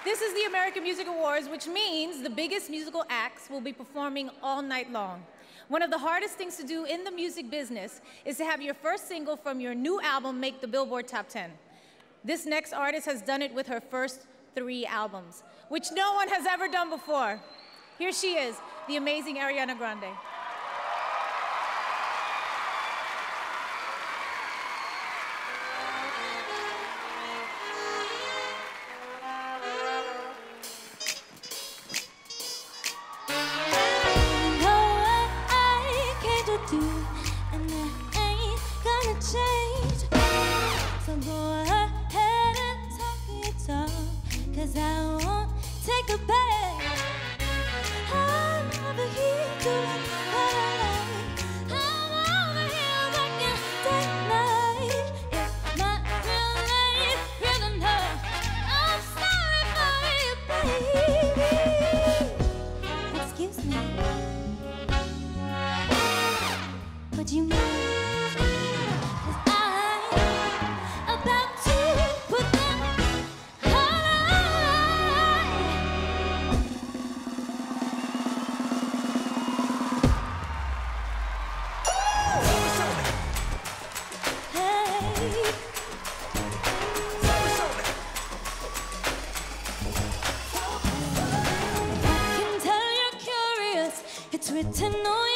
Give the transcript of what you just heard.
This is the American Music Awards, which means the biggest musical acts will be performing all night long. One of the hardest things to do in the music business is to have your first single from your new album make the Billboard Top 10. This next artist has done it with her first 3 albums, which no one has ever done before. Here she is, the amazing Ariana Grande. And I ain't gonna change. So go ahead and talk your talk, 'cause I won't take a back. I'm over here doing what I like. I'm over here working day and night. If my real life really know, I'm sorry for you, baby. Excuse me. Would you move? 'Cause I'm about to put them all right. Hey. I can tell you're curious. It's written on